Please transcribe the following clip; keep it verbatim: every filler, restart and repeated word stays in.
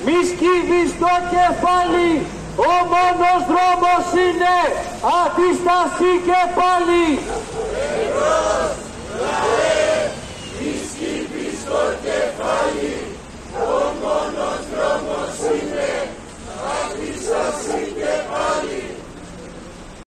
μη σκύβεις το κεφάλι, ο μόνος δρόμος είναι αντίσταση και πάλι.